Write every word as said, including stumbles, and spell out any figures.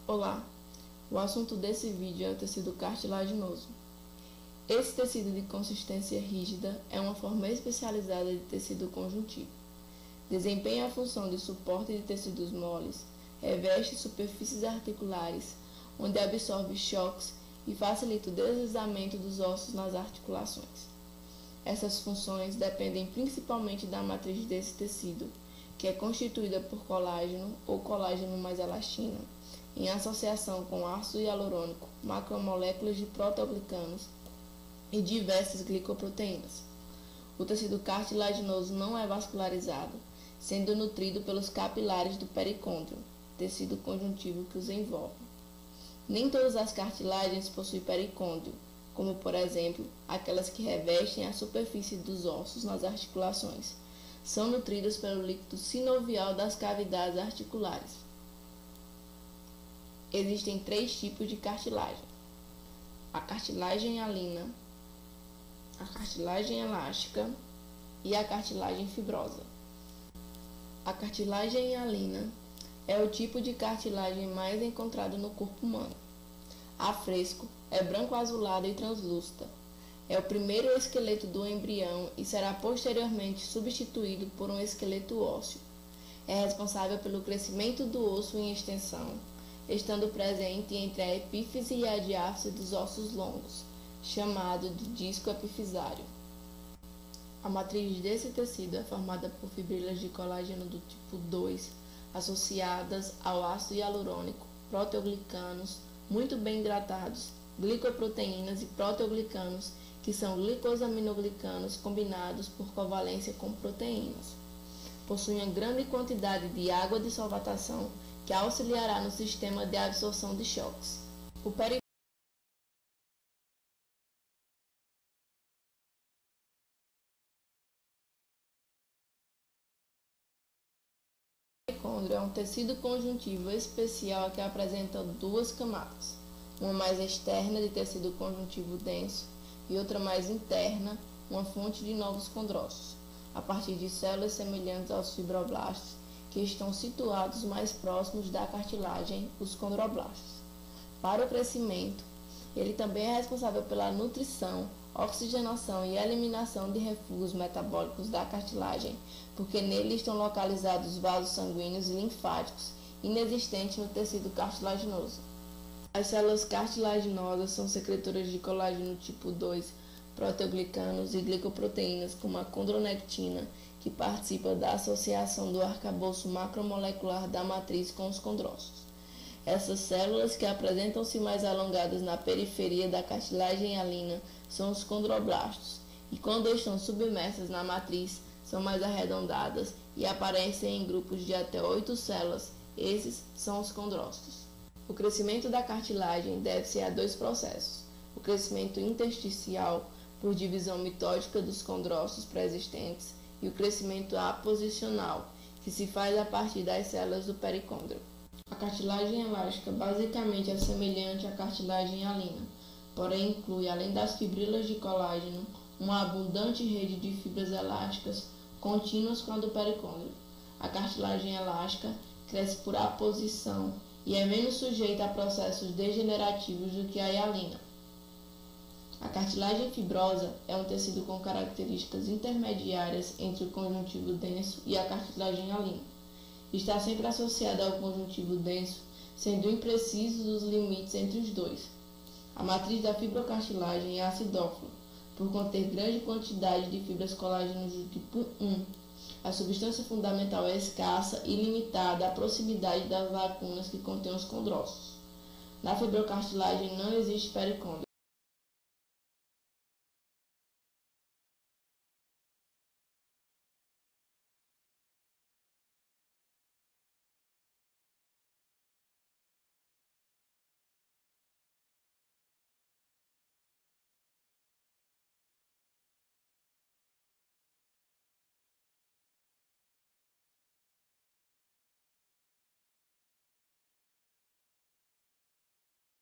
Olá, o assunto desse vídeo é o tecido cartilaginoso. Esse tecido de consistência rígida é uma forma especializada de tecido conjuntivo. Desempenha a função de suporte de tecidos moles, reveste superfícies articulares, onde absorve choques e facilita o deslizamento dos ossos nas articulações. Essas funções dependem principalmente da matriz desse tecido, que é constituída por colágeno ou colágeno mais elastina, em associação com ácido hialurônico, macromoléculas de proteoglicanos e diversas glicoproteínas. O tecido cartilaginoso não é vascularizado, sendo nutrido pelos capilares do pericôndrio, tecido conjuntivo que os envolve. Nem todas as cartilagens possuem pericôndrio, como por exemplo, aquelas que revestem a superfície dos ossos nas articulações. São nutridas pelo líquido sinovial das cavidades articulares. Existem três tipos de cartilagem: a cartilagem hialina, a cartilagem elástica e a cartilagem fibrosa. A cartilagem hialina é o tipo de cartilagem mais encontrado no corpo humano. A fresco, é branco-azulada e translúcida. É o primeiro esqueleto do embrião e será posteriormente substituído por um esqueleto ósseo. É responsável pelo crescimento do osso em extensão, estando presente entre a epífise e a diáfise dos ossos longos, chamado de disco epifisário. A matriz desse tecido é formada por fibrílares de colágeno do tipo dois, associadas ao ácido hialurônico, proteoglicanos muito bem hidratados, glicoproteínas e proteoglicanos, que são glicosaminoglicanos combinados por covalência com proteínas. Possui uma grande quantidade de água de solvatação que auxiliará no sistema de absorção de choques. O pericôndrio é um tecido conjuntivo especial que apresenta duas camadas, uma mais externa de tecido conjuntivo denso e outra mais interna, uma fonte de novos condrócitos, a partir de células semelhantes aos fibroblastos, que estão situados mais próximos da cartilagem, os condroblastos. Para o crescimento, ele também é responsável pela nutrição, oxigenação e eliminação de refugos metabólicos da cartilagem, porque nele estão localizados vasos sanguíneos e linfáticos, inexistentes no tecido cartilaginoso. As células cartilaginosas são secretoras de colágeno tipo dois, proteoglicanos e glicoproteínas, como a condronectina, que participa da associação do arcabouço macromolecular da matriz com os condrócitos. Essas células, que apresentam-se mais alongadas na periferia da cartilagem hialina, são os condroblastos, e quando estão submersas na matriz, são mais arredondadas e aparecem em grupos de até oito células. Esses são os condrócitos. O crescimento da cartilagem deve-se a dois processos: o crescimento intersticial, por divisão mitótica dos condrócitos pré-existentes, e o crescimento aposicional, que se faz a partir das células do pericôndrio. A cartilagem elástica basicamente é semelhante à cartilagem hialina, porém inclui, além das fibrílares de colágeno, uma abundante rede de fibras elásticas contínuas com a do pericôndrio. A cartilagem elástica cresce por aposição e é menos sujeita a processos degenerativos do que a hialina. A cartilagem fibrosa é um tecido com características intermediárias entre o conjuntivo denso e a cartilagem hialina. Está sempre associada ao conjuntivo denso, sendo imprecisos os limites entre os dois. A matriz da fibrocartilagem é acidófila, por conter grande quantidade de fibras colágenas do tipo um. A substância fundamental é escassa e limitada à proximidade das lacunas que contêm os condrócitos. Na fibrocartilagem não existe pericôndrio.